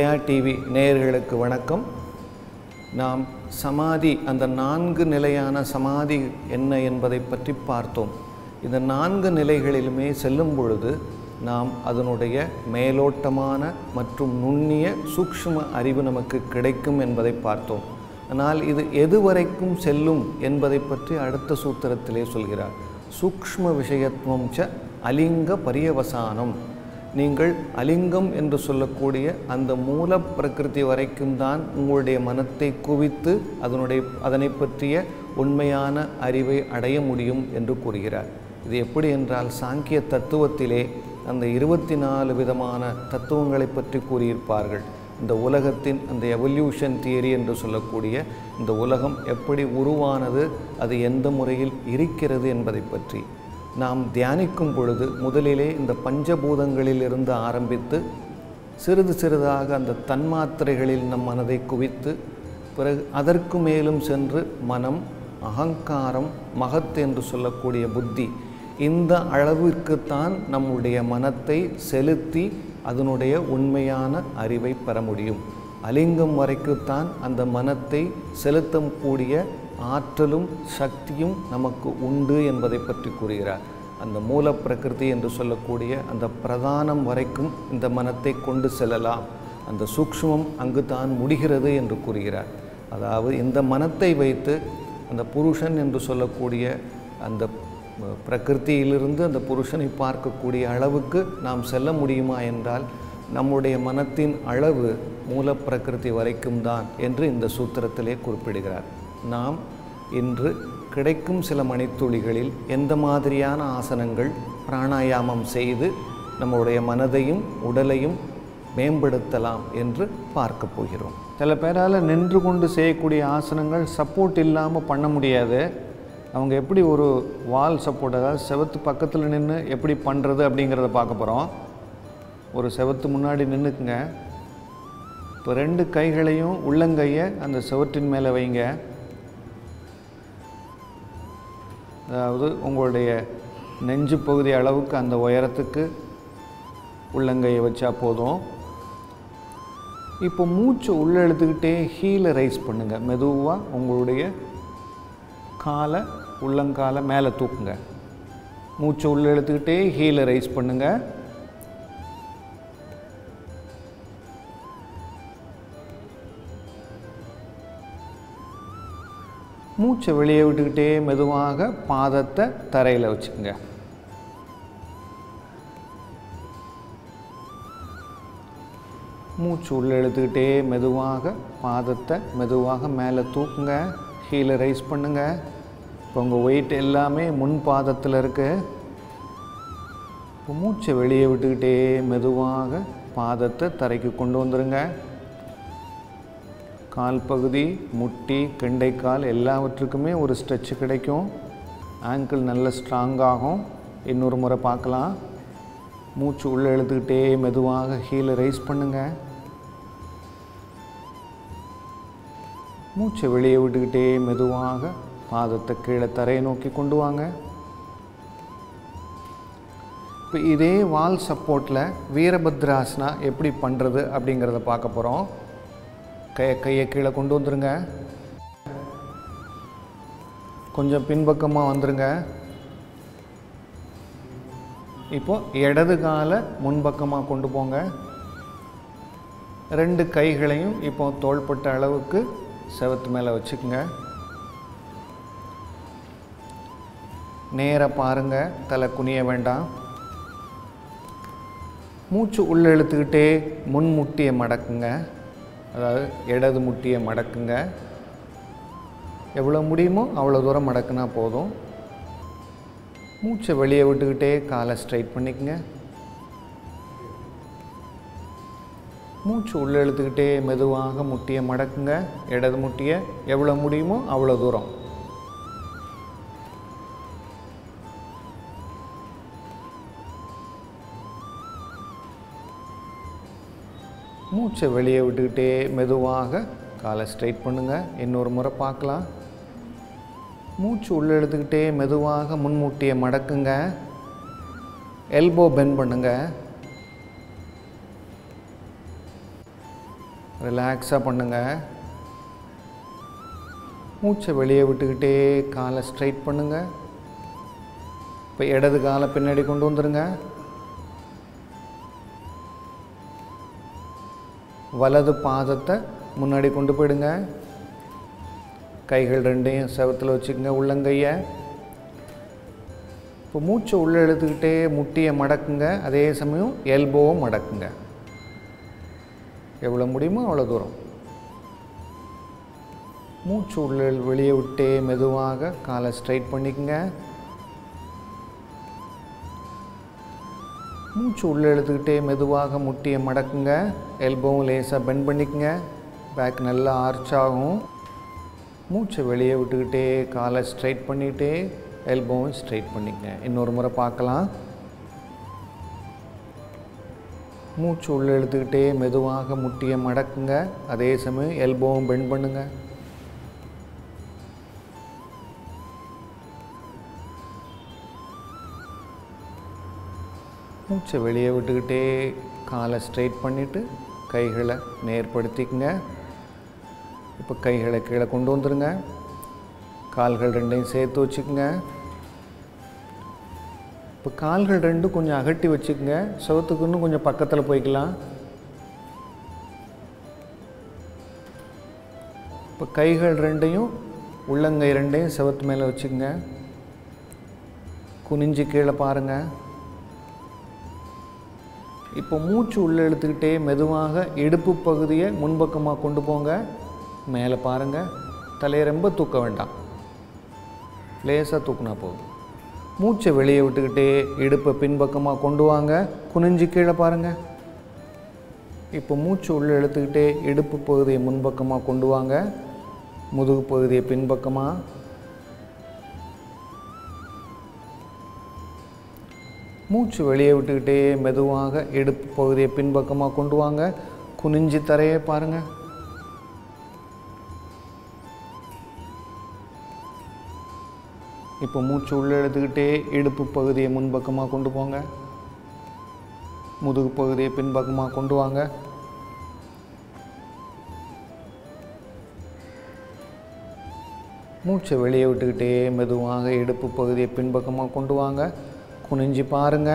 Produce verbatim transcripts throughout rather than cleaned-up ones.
Jaya TV நேயர்களுக்கு வணக்கம். நாம் சமாதி, அந்த நான்கு நிலையான சமாதி என்ன என்பதை பற்றி பார்த்தோம். இந்த நான்கு நிலைகளிலுமே செல்லும் பொழுது நாம் அதனுடைய மேலோட்டமான மற்றும் நுண்ணிய சூக்ஷ்ம அறிவு நமக்கு கிடைக்கும் என்பதை பார்த்தோம். ஆனால் இது எதுவரைக்கும் செல்லும் என்பதை பற்றி அடுத்த சூத்திரத்திலே சொல்கிறார். சூக்ஷ்ம விஷயத்துவம் ச அலிங்க பரியவசானம். நீங்கள் அலிங்கம் என்று சொல்லக்கூடிய அந்த மூல பிரகிருதி வரைக்கும் தான் உங்களுடைய மனத்தை குவித்து அதனுடைய அதனை பற்றிய உண்மையான அறிவை அடைய முடியும் என்று கூறுகிறார். இது எப்படி என்றால், சாங்கிய தத்துவத்திலே அந்த இருபத்தி நாலு விதமான தத்துவங்களை பற்றி கூறியிருப்பார்கள். இந்த உலகத்தின் அந்த எவல்யூஷன் தியரி என்று சொல்லக்கூடிய இந்த உலகம் எப்படி உருவானது, அது எந்த முறையில் இருக்கிறது என்பதை பற்றி நாம் தியானிக்கும் பொழுது முதலிலே இந்த பஞ்சபூதங்களிலிருந்து ஆரம்பித்து சிறிது சிறிதாக அந்த தன்மாத்திரைகளில் நம் மனதை குவித்து பிறகு அதற்கு மேலும் சென்று மனம், அகங்காரம், மகத் என்று சொல்லக்கூடிய புத்தி, இந்த அளவிற்குத்தான் நம்முடைய மனத்தை செலுத்தி அதனுடைய உண்மையான அறிவை பெற முடியும். அலிங்கம் வரைக்குத்தான் அந்த மனத்தை செலுத்தக்கூடிய ஆற்றலும் சக்தியும் நமக்கு உண்டு என்பதை பற்றி கூறுகிறார். அந்த மூல பிரகிருதி என்று சொல்லக்கூடிய அந்த பிரதானம் வரைக்கும் இந்த மனத்தை கொண்டு செல்லலாம். அந்த சூக்ஷ்மம் அங்கு தான் முடிகிறது என்று கூறுகிறார். அதாவது இந்த மனத்தை வைத்து அந்த புருஷன் என்று சொல்லக்கூடிய அந்த பிரகிருதியிலிருந்து அந்த புருஷனை பார்க்கக்கூடிய அளவுக்கு நாம் செல்ல முடியுமா என்றால், நம்முடைய மனத்தின் அளவு மூல பிரகிருதி வரைக்கும் தான் என்று இந்த சூத்திரத்திலே குறிப்பிடுகிறார். நாம் இன்று கிடைக்கும் சில மணித்துளிகளில் எந்த மாதிரியான ஆசனங்கள் பிராணாயாமம் செய்து நம்முடைய மனதையும் உடலையும் மேம்படுத்தலாம் என்று பார்க்க போகிறோம். சில பேரால் நின்று கொண்டு செய்யக்கூடிய ஆசனங்கள் சப்போர்ட் இல்லாமல் பண்ண முடியாது. அவங்க எப்படி ஒரு வால் சப்போர்ட், அதாவது செவத்து பக்கத்தில் நின்று எப்படி பண்ணுறது அப்படிங்கிறத பார்க்க போகிறோம். ஒரு செவத்து முன்னாடி நின்றுக்குங்க. இப்போ ரெண்டு கைகளையும் உள்ளங்கையை அந்த செவற்றின் மேலே வைங்க. அதாவது உங்களுடைய நெஞ்சு பகுதி அளவுக்கு அந்த உயரத்துக்கு உள்ளங்கையை வச்சா போதும். இப்போ மூச்சு உள்ளே எடுத்துக்கிட்டே ஹீலை ரைஸ் பண்ணுங்கள். மெதுவாக உங்களுடைய காலை, உள்ளங்காலை மேலே தூக்குங்க. மூச்சு உள்ளே எடுத்துக்கிட்டே ஹீலை ரைஸ் பண்ணுங்கள். மூச்சை வெளியே விட்டுக்கிட்டே மெதுவாக பாதத்தை தரையில் வச்சுக்கோங்க. மூச்சு உள்ளே எடுத்துக்கிட்டே மெதுவாக பாதத்தை மெதுவாக மேலே தூக்குங்க. ஹீலை ரைஸ் பண்ணுங்கள். இப்போ உங்கள் வெயிட் எல்லாமே முன் பாதத்தில் இருக்குது. இப்போ மூச்சை வெளியே விட்டுக்கிட்டே மெதுவாக பாதத்தை தரைக்கு கொண்டு வந்துடுங்க. கால் பகுதி, முட்டி, கெண்டைக்கால் எல்லாவற்றுக்குமே ஒரு ஸ்ட்ரெச்சு கிடைக்கும். ஆங்கிள் நல்ல ஸ்ட்ராங்காகும். இன்னொரு முறை பார்க்கலாம். மூச்சு உள்ளே எழுத்துக்கிட்டே மெதுவாக ஹீலை ரைஸ் பண்ணுங்கள். மூச்சை வெளியே விட்டுக்கிட்டே மெதுவாக பாதத்தை கீழே தரையை நோக்கி கொண்டு வாங்க. இப்போ இதே வால் சப்போர்ட்டில் வீரபத்ராசனா எப்படி பண்ணுறது அப்படிங்கிறத பார்க்க போகிறோம். கையை கையை கீழே கொண்டு வந்துடுங்க. கொஞ்சம் பின்பக்கமாக வந்துடுங்க. இப்போது இடது காலை முன்பக்கமாக கொண்டு போங்க. ரெண்டு கைகளையும் இப்போ தோள்பட்ட அளவுக்கு செவத்து மேலே வச்சுக்கோங்க. நேராக பாருங்கள், தலை குனிய வேண்டாம். மூச்சு உள்ளே இழுத்துக்கிட்டே முன் முட்டியை மடக்குங்க. அதாவது இடது முட்டியை மடக்குங்க. எவ்வளோ முடியுமோ அவ்வளோ தூரம் மடக்குனா போதும். மூச்சை வெளியே விட்டுக்கிட்டே காலை ஸ்ட்ரைட் பண்ணிக்கங்க. மூச்சு உள்ளே இழுத்துக்கிட்டே மெதுவாக முட்டியை மடக்குங்க. இடது முட்டியை எவ்வளோ முடியுமோ அவ்வளோ தூரம். மூச்சை வெளியே விட்டுக்கிட்டே மெதுவாக காலை ஸ்ட்ரைட் பண்ணுங்கள். இன்னொரு முறை பார்க்கலாம். மூச்சு உள்ளே எடுத்துக்கிட்டே மெதுவாக முன்முட்டியை மடக்குங்க. எல்போ பெண்ட் பண்ணுங்க. ரிலாக்ஸாக பண்ணுங்கள். மூச்சை வெளியே விட்டுக்கிட்டே காலை ஸ்ட்ரைட் பண்ணுங்கள். இப்போ இடது காலை பின்னாடி கொண்டு வந்துடுங்க. வலது பாதத்தை முன்னாடி கொண்டு போயிடுங்க. கைகள் ரெண்டையும் செவத்தில் வச்சுக்கோங்க, உள்ளங்கையை. இப்போ மூச்சை உள்ளே இழுத்துக்கிட்டே முட்டியை மடக்குங்க. அதே சமயம் எல்போவும் மடக்குங்க. எவ்வளோ முடியுமோ அவ்வளோ தூரம். மூச்சு உள்ளே வெளியே விட்டே மெதுவாக காலை ஸ்ட்ரைட் பண்ணிக்கங்க. மூச்சு உள்ளே இழுத்துக்கிட்டே மெதுவாக முட்டியை மடக்குங்க. எல்போவும் லேசாக பெண்ட் பண்ணிக்கங்க. பேக் நல்லா ஆர்ச் ஆகும். மூச்சை வெளியே விட்டுக்கிட்டே காலை ஸ்ட்ரைட் பண்ணிகிட்டே எல்போவும் ஸ்ட்ரைட் பண்ணிக்கங்க. இன்னொரு முறை பார்க்கலாம். மூச்சு உள்ளே இழுத்துக்கிட்டே மெதுவாக முட்டியை மடக்குங்க. அதே சமயம் எல்போவும் பெண்ட் பண்ணுங்க. மூச்சை வெளியே விட்டுக்கிட்டே காலை ஸ்ட்ரைட் பண்ணிவிட்டு கைகளை நேர்படுத்திக்கங்க. இப்போ கைகளை கீழே கொண்டு வந்துடுங்க. கால்கள் ரெண்டையும் சேர்த்து வச்சுக்கோங்க. இப்போ கால்கள் ரெண்டும் கொஞ்சம் அகட்டி வச்சுக்கோங்க. செவத்துக்கு இன்னும் கொஞ்சம் பக்கத்தில் போய்க்கலாம். இப்போ கைகள் ரெண்டையும் உள்ளங்கை ரெண்டையும் செவத்து மேலே வச்சுக்கோங்க. குனிஞ்சு கீழே பாருங்கள். இப்போ மூச்சு உள்ளே இழுத்துக்கிட்டே மெதுவாக இடுப்பு பகுதியை முன்பக்கமாக கொண்டு போங்க. மேலே பாருங்கள். தலையை ரொம்ப தூக்க வேண்டாம், லேசாக தூக்குனா போதும். மூச்சை வெளியே விட்டுக்கிட்டே இடுப்பை பின்பக்கமாக கொண்டு வாங்க. குனிஞ்சு கீழே பாருங்கள். இப்போ மூச்சு உள்ளே இழுத்துக்கிட்டே இடுப்பு பகுதியை முன்பக்கமாக கொண்டு வாங்க. முதுகு பகுதியை பின்பக்கமாக. மூச்சு வெளியே விட்டுக்கிட்டே மெதுவாக இடுப்பு பகுதியை பின்பக்கமாக கொண்டு வாங்க. குனிஞ்சு தரையை பாருங்கள். இப்போ மூச்சு உள்ளே இழுத்துக்கிட்டே இடுப்பு பகுதியை முன்பக்கமாக கொண்டு போங்க. முதுகு பகுதியை பின்பக்கமாக கொண்டு வாங்க. மூச்சை வெளியே விட்டுக்கிட்டே மெதுவாக இடுப்பு பகுதியை பின்பக்கமாக கொண்டு வாங்க. குனிஞ்சு பாருங்க.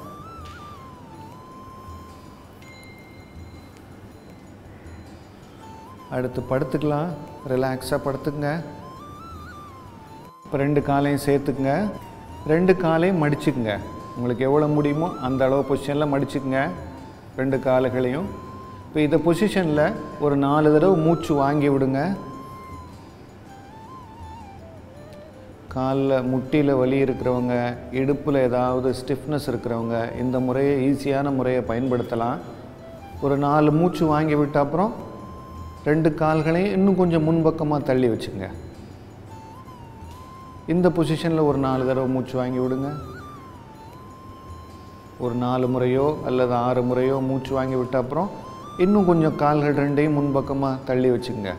அடுத்து படுத்துக்கலாம். ரிலாக்ஸாக படுத்துக்குங்க. இப்போ ரெண்டு காலையும் சேர்த்துக்குங்க. ரெண்டு காலையும் மடிச்சுக்குங்க. உங்களுக்கு எவ்வளோ முடியுமோ அந்த அளவு பொசிஷனில் மடிச்சுக்குங்க ரெண்டு கால்களையும். இப்போ இந்த பொசிஷனில் ஒரு நாலு தடவை மூச்சு வாங்கி விடுங்க. காலில் முட்டியில் வலி இருக்கிறவங்க, இடுப்பில் ஏதாவது ஸ்டிஃப்னஸ் இருக்கிறவங்க இந்த முறையை ஈஸியான முறையை பயன்படுத்தலாம். ஒரு நாலு மூச்சு வாங்கி விட்ட அப்புறம் ரெண்டு கால்களையும் இன்னும் கொஞ்சம் முன்பக்கமாக தள்ளி வச்சுங்க. இந்த பொசிஷனில் ஒரு நாலு தடவை மூச்சு வாங்கி விடுங்க. ஒரு நாலு முறையோ அல்லது ஆறு முறையோ மூச்சு வாங்கி விட்ட அப்புறம் இன்னும் கொஞ்சம் கால்கள் ரெண்டையும் முன்பக்கமாக தள்ளி வச்சுங்க.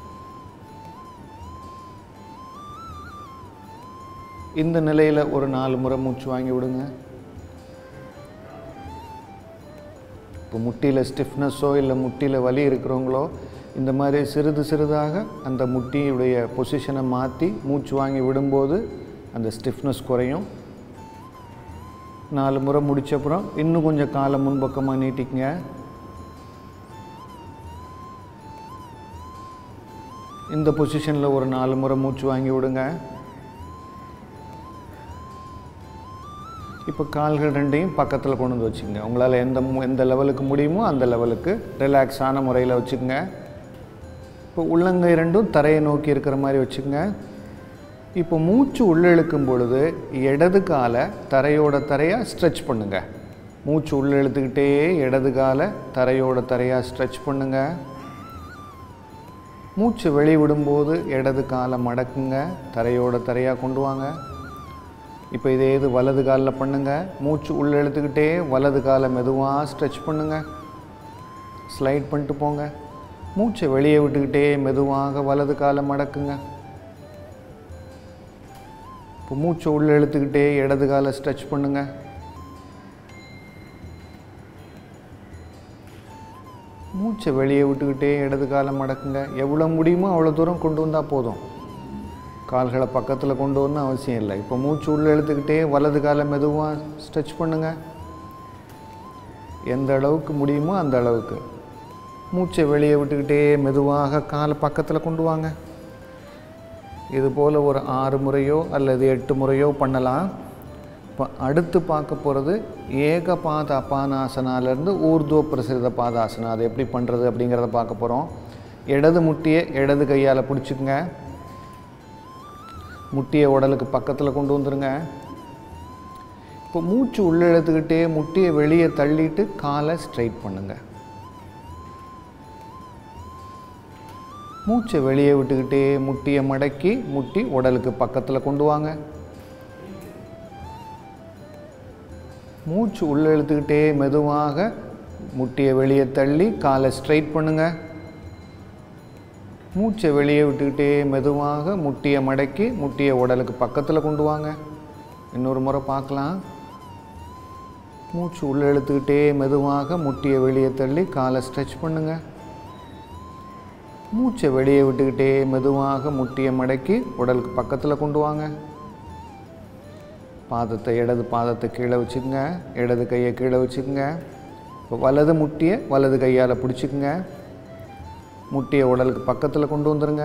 இந்த நிலையில் ஒரு நாலு முறை மூச்சு வாங்கி விடுங்க. இப்போ முட்டியில் ஸ்டிஃப்னஸோ இல்லை முட்டியில் வலி இருக்கிறவங்களோ இந்த மாதிரி சிறிது சிறிதாக அந்த முட்டியுடைய பொசிஷனை மாற்றி மூச்சு வாங்கி விடும்போது அந்த ஸ்டிஃப்னஸ் குறையும். நாலு முறை முடிச்சப்புறம் இன்னும் கொஞ்சம் காலை முன்பக்கமாக நீட்டிக்குங்க. இந்த பொசிஷனில் ஒரு நாலு முறை மூச்சு வாங்கி விடுங்க. இப்போ கால்கள் ரெண்டையும் பக்கத்தில் கொண்டு வந்து வச்சுக்கோங்க. உங்களால் எந்த எந்த லெவலுக்கு முடியுமோ அந்த லெவலுக்கு ரிலாக்ஸான முறையில் வச்சுக்கோங்க. இப்போ உள்ளங்கை ரெண்டும் தரையை நோக்கி இருக்கிற மாதிரி வச்சுக்கோங்க. இப்போ மூச்சு உள்ளே இழுக்கும் பொழுது இடது காலை தரையோட தரையாக ஸ்ட்ரெச் பண்ணுங்கள். மூச்சு உள்ளே இழுத்துக்கிட்டே இடது காலை தரையோட தரையாக ஸ்ட்ரெச் பண்ணுங்கள். மூச்சு வெளியே விடும்போது இடது காலை மடக்குங்க, தரையோட தரையாக கொண்டு வாங்க. இப்போ இதே இது வலது காலில் பண்ணுங்கள். மூச்சு உள்ளே இழுத்துக்கிட்டே வலது காலை மெதுவாக ஸ்ட்ரெச் பண்ணுங்கள், ஸ்லைட் பண்ணிட்டு போங்க. மூச்சை வெளியே விட்டுக்கிட்டே மெதுவாக வலது காலை மடக்குங்க. இப்போ மூச்சை உள்ளே இழுத்துக்கிட்டே இடது காலை ஸ்ட்ரெச் பண்ணுங்கள். மூச்சை வெளியே விட்டுக்கிட்டே இடது காலை மடக்குங்க. எவ்வளோ முடியுமோ அவ்வளோ தூரம் கொண்டு வந்தால் போதும். கால்களை பக்கத்தில் கொண்டு வரணும் அவசியம் இல்லை. இப்போ மூச்சு உள்ளே இழுத்துக்கிட்டே வலது காலை மெதுவாக ஸ்ட்ரெச் பண்ணுங்கள். எந்த அளவுக்கு முடியுமோ அந்த அளவுக்கு. மூச்சை வெளியே விட்டுக்கிட்டே மெதுவாக காலை பக்கத்தில் கொண்டு வாங்க. இது போல் ஒரு ஆறு முறையோ அல்லது எட்டு முறையோ பண்ணலாம். இப்போ அடுத்து பார்க்க போகிறது ஏகபாத அபானாசனாலேருந்து ஊர்துவ பிரசிரித பாதாசனா. அது எப்படி பண்ணுறது அப்படிங்கிறத பார்க்க போகிறோம். இடது முட்டியை இடது கையால் பிடிச்சிக்குங்க. முட்டியை உடலுக்கு பக்கத்தில் கொண்டு வந்துடுங்க. இப்போ மூச்சு உள்ளே இழுத்துக்கிட்டே முட்டியை வெளியே தள்ளிட்டு காலை ஸ்ட்ரைட் பண்ணுங்கள். மூச்சை வெளியே விட்டுக்கிட்டே முட்டியை மடக்கி முட்டி உடலுக்கு பக்கத்தில் கொண்டு வாங்க. மூச்சு உள்ளே இழுத்துக்கிட்டே மெதுவாக முட்டியை வெளியே தள்ளி காலை ஸ்ட்ரைட் பண்ணுங்கள். மூச்சை வெளியே விட்டுக்கிட்டே மெதுவாக முட்டியை மடக்கி முட்டியை உடலுக்கு பக்கத்தில் கொண்டு வாங்க. இன்னொரு முறை பார்க்கலாம். மூச்சு உள்ளே இழுத்துக்கிட்டே மெதுவாக முட்டியை வெளியே தள்ளி காலை ஸ்ட்ரெச் பண்ணுங்கள். மூச்சை வெளியே விட்டுக்கிட்டே மெதுவாக முட்டியை மடக்கி உடலுக்கு பக்கத்தில் கொண்டு வாங்க. பாதத்தை இடது பாதத்தை கீழே வச்சுக்கோங்க. இடது கையை கீழே வச்சுக்கோங்க. இப்போ வலது முட்டியை வலது கையால் பிடிச்சிக்குங்க. முட்டியை உடலுக்கு பக்கத்தில் கொண்டு வந்துடுங்க.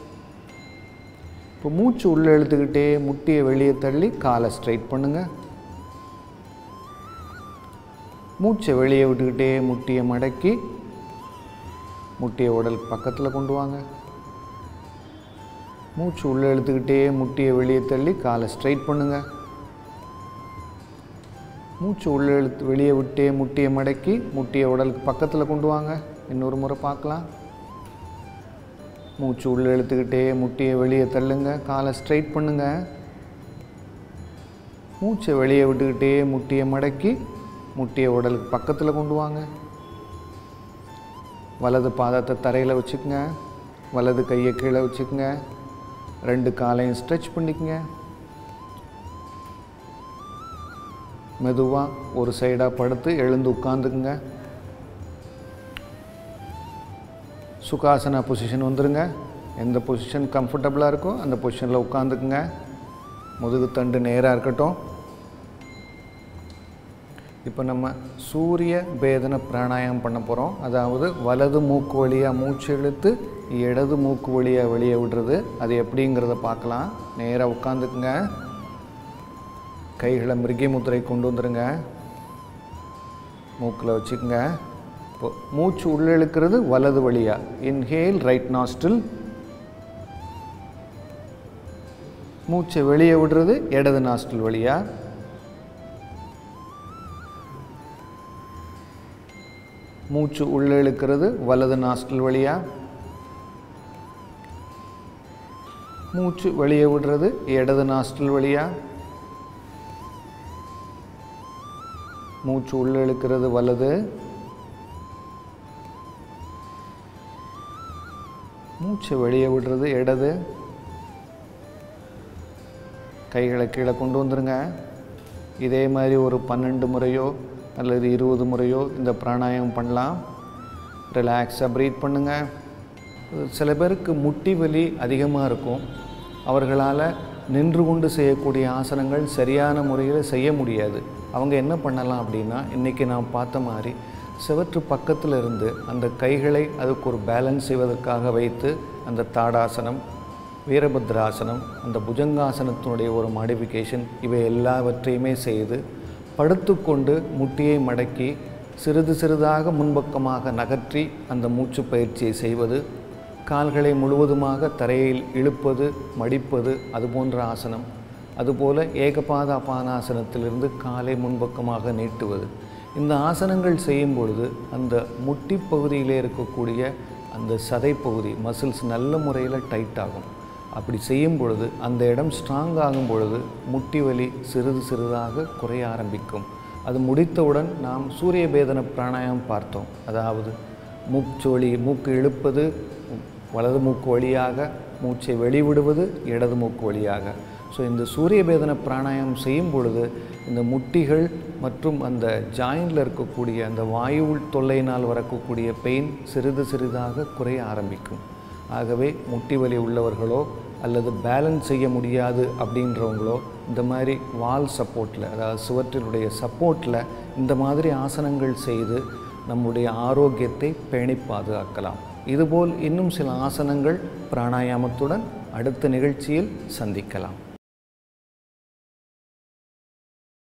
இப்போ மூச்சு உள்ளே இழுத்துக்கிட்டே முட்டியை வெளியே தள்ளி காலை ஸ்ட்ரைட் பண்ணுங்கள். மூச்சை வெளியே விட்டுக்கிட்டே முட்டியை மடக்கி முட்டியை உடலுக்கு பக்கத்தில் கொண்டு வாங்க. மூச்சு உள்ளே இழுத்துக்கிட்டே முட்டியை வெளியே தள்ளி காலை ஸ்ட்ரைட் பண்ணுங்கள். மூச்சு உள்ளே இழுத்து வெளியே விட்டே முட்டியை மடக்கி முட்டியை உடலுக்கு பக்கத்தில் கொண்டு வாங்க. இன்னொரு முறை பார்க்கலாம். மூச்சு உள்ளே இழுத்துக்கிட்டே முட்டியை வெளியே தள்ளுங்க. காலை ஸ்ட்ரைட் பண்ணுங்கள். மூச்சை வெளியே விட்டுக்கிட்டே முட்டியை மடக்கி முட்டியை உடலுக்கு பக்கத்தில் கொண்டு வாங்க. வலது பாதத்தை தரையில் வச்சுக்கோங்க. வலது கையை கீழே வச்சுக்கோங்க. ரெண்டு காலையும் ஸ்ட்ரெச் பண்ணிக்கங்க. மெதுவாக ஒரு சைடாக படுத்து எழுந்து உட்காந்துக்குங்க. சுகாசனா பொசிஷன் வந்துடுங்க. எந்த பொசிஷன் கம்ஃபர்டபுளாக இருக்கோ அந்த பொசிஷனில் உட்காந்துக்குங்க. முதுகுத்தண்டு நேராக இருக்கட்டும். இப்போ நம்ம சூரிய பேதன பிராணாயாமம் பண்ண போகிறோம். அதாவது வலது மூக்கு வழியாக மூச்சு இழுத்து இடது மூக்கு வழியாக வெளியே விடுறது. அது எப்படிங்கிறத பார்க்கலாம். நேராக உட்காந்துக்குங்க. கைகளை மிருகி முத்திரை கொண்டு வந்துடுங்க. மூக்கில் வச்சுக்கோங்க. இப்போ மூச்சு உள்ளே இழுக்கிறது வலது வழியாக. Inhale right nostril. மூச்சை வெளியே விடுறது இடது நாஸ்ட்ரில் வழியாக. மூச்சு உள்ளே இழுக்கிறது வலது நாஸ்ட்ரில் வழியாக. மூச்சு வெளியே விடுறது இடது நாஸ்ட்ரில் வழியாக. மூச்சு உள்ளே இழுக்கிறது வலது. மூச்சு வெளியே விடுறது இடது. கைகளை கீழே கொண்டு வந்துடுங்க. இதே மாதிரி ஒரு பன்னெண்டு முறையோ அல்லது இருபது முறையோ இந்த பிராணாயாமம் பண்ணலாம். ரிலாக்ஸாக ப்ரீத் பண்ணுங்கள். சில பேருக்கு முட்டி வலி அதிகமாக இருக்கும். அவர்களால் நின்று கொண்டு செய்யக்கூடிய ஆசனங்கள் சரியான முறையில் செய்ய முடியாது. அவங்க என்ன பண்ணலாம் அப்படின்னா, இன்றைக்கி நான் பார்த்த மாதிரி சிவற்று பக்கத்தில் இருந்து அந்த கைகளை அதுக்கு ஒரு பேலன்ஸ் செய்வதற்காக வைத்து அந்த தாடாசனம், வீரபத்ராசனம், அந்த புஜங்காசனத்தினுடைய ஒரு மாடிஃபிகேஷன், இவை எல்லாவற்றையுமே செய்து படுத்துக்கொண்டு முட்டியை மடக்கி சிறிது சிறிதாக முன்பக்கமாக நகர்த்தி அந்த மூச்சு பயிற்சியை செய்வது, கால்களை முழுவதுமாக தரையில் இழுப்பது, மடிப்பது, அது போன்ற ஆசனம். அதுபோல் ஏகபாத அபானாசனத்திலிருந்து காலை முன்பக்கமாக நீட்டுவது. இந்த ஆசனங்கள் செய்யும் பொழுது அந்த முட்டி பகுதியிலே இருக்கக்கூடிய அந்த சதை பகுதி மசில்ஸ் நல்ல முறையில் டைட் ஆகும். அப்படி செய்யும் பொழுது அந்த இடம் ஸ்ட்ராங் ஆகும் பொழுது முட்டி வலி சிறிது சிறிதாக குறைய ஆரம்பிக்கும். அது முடித்தவுடன் நாம் சூரிய பேதன பிராணாயாமம் பார்த்தோம். அதாவது மூச்சு வழி மூக்கு இழுப்பது வலது மூக்கு வழியாக, மூச்சை வெளிவிடுவது இடது மூக்கு வழியாக. ஸோ இந்த சூரிய பேதன பிராணாயாமம் செய்யும் பொழுது இந்த முட்டிகள் மற்றும் அந்த ஜாயிண்டில் இருக்கக்கூடிய அந்த வாயு தொல்லையினால் வரக்கூடிய பெயின் சிறிது சிறிதாக குறைய ஆரம்பிக்கும். ஆகவே முட்டி வலி உள்ளவர்களோ அல்லது பேலன்ஸ் செய்ய முடியாது அப்படின்றவங்களோ இந்த மாதிரி வால் சப்போர்ட்டில், அதாவது சுவற்றினுடைய சப்போர்ட்டில் இந்த மாதிரி ஆசனங்கள் செய்து நம்முடைய ஆரோக்கியத்தை பேணி பாதுகாக்கலாம். இதுபோல் இன்னும் சில ஆசனங்கள் பிராணாயாமத்துடன் அடுத்த நிகழ்ச்சியில் சந்திக்கலாம்.